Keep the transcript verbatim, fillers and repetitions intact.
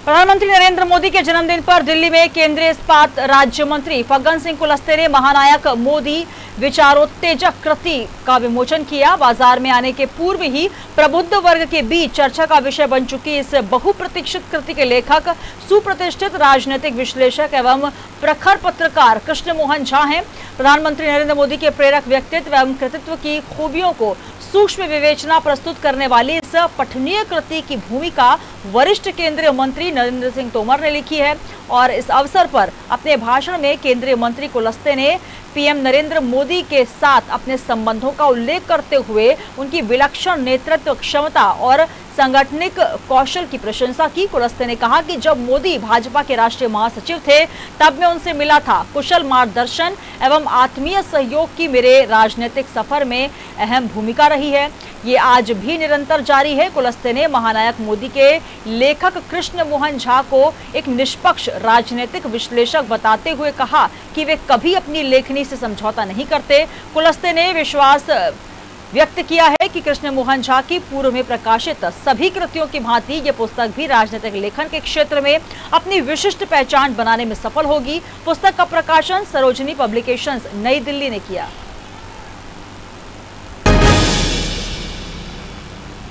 प्रधानमंत्री नरेंद्र मोदी के जन्मदिन पर दिल्ली में केंद्रीय इस्पात राज्य मंत्री फग्गन सिंह कुलस्ते ने महानायक मोदी विचारोत्तेजक कृति का विमोचन किया। बाजार में आने के पूर्व ही प्रबुद्ध वर्ग के बीच चर्चा का विषय बन चुकी इस बहुप्रतीक्षित कृति के लेखक सुप्रतिष्ठित राजनीतिक विश्लेषक एवं प्रखर पत्रकार कृष्ण मोहन झा हैं। प्रधानमंत्री नरेंद्र मोदी के प्रेरक व्यक्तित्व एवं कृतित्व की खूबियों को सूक्ष्म विवेचना प्रस्तुत करने वाली इस पठनीय कृति की भूमिका वरिष्ठ केंद्रीय मंत्री नरेंद्र सिंह तोमर ने लिखी है और इस अवसर पर अपने भाषण में केंद्रीय मंत्री कुलस्ते ने पीएम नरेंद्र मोदी के साथ अपने संबंधों का उल्लेख करते हुए उनकी विलक्षण नेतृत्व क्षमता और सांगठनिक कौशल की प्रशंसा की। कुलस्ते ने कहा कि जब मोदी भाजपा के राष्ट्रीय महासचिव थे तब मैं उनसे मिला था। कुशल मार्गदर्शन एवं आत्मीय सहयोग की मेरे राजनीतिक सफर में अहम भूमिका रही है, ये आज भी निरंतर जारी है। कुलस्ते ने महानायक मोदी के लेखक कृष्ण मोहन झा को एक निष्पक्ष राजनीतिक विश्लेषक बताते हुए कहा कि वे कभी अपनी लेखनी से समझौता नहीं करते। कुलस्ते ने विश्वास व्यक्त किया है कि कृष्ण मोहन झा की पूर्व में प्रकाशित सभी कृतियों की भांति ये पुस्तक भी राजनीतिक लेखन के क्षेत्र में अपनी विशिष्ट पहचान बनाने में सफल होगी। पुस्तक का प्रकाशन सरोजनी पब्लिकेशंस नई दिल्ली ने किया।